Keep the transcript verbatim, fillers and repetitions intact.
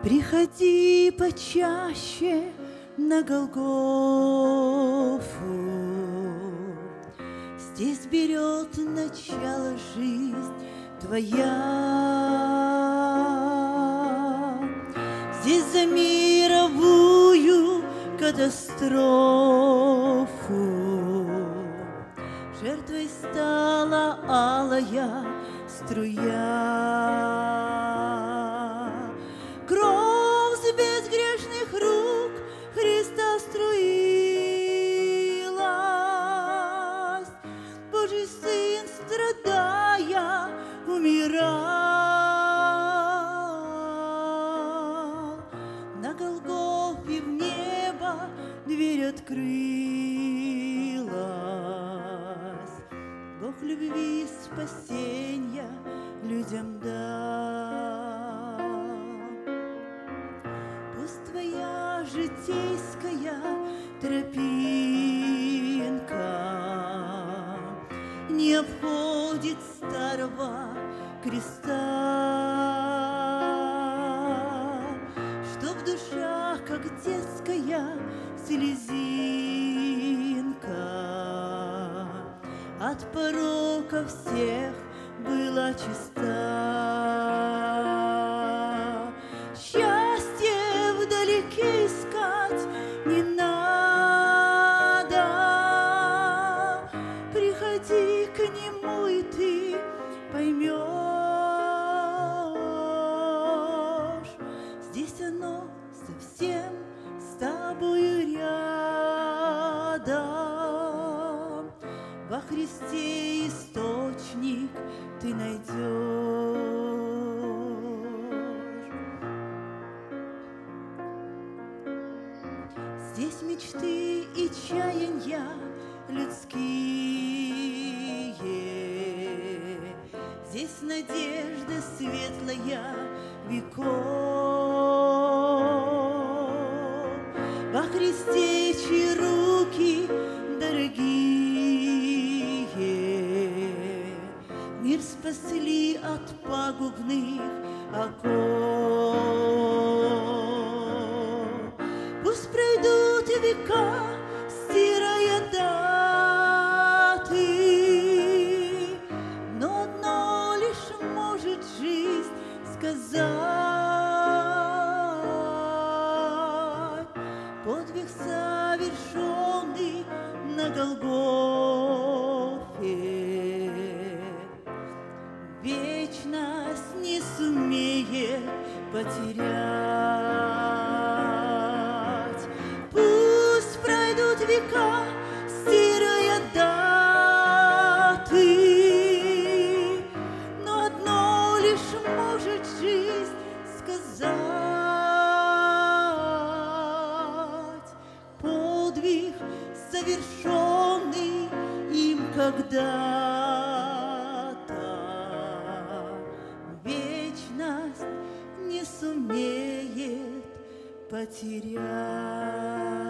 Приходи почаще на Голгофу, здесь берет начало жизнь твоя. Здесь за мировую катастрофу жертвой стала алая струя. Кровь с безгрешных рук Христа струилась. Божий Сын, страдая, умирал. На Голгофе в небо дверь открылась. Бог любви спасенья людям дал. Пусть твоя житейская тропинка не обходит старого креста, чтоб душа, как детская слезинка, от порока всех была чиста. Счастье вдалеке искать не надо, приходи к нему, и ты поймешь, здесь оно совсем с тобою рядом. Во Христе источник ты найдешь. Здесь мечты и чаяния людские, здесь надежда светлая веков. Во Христе, чьи руки дорогие мир спасли от пагубных оков. Пусть пройдут века, стирая даты, но одно лишь может жизнь сказать: подвиг, совершенный на Голгофе, вечность не сумеет потерять. Пусть пройдут века, стирая даты, но одно лишь может жизнь сказать: подвиг, совершенный им когда-то, вечность не сумеет потерять.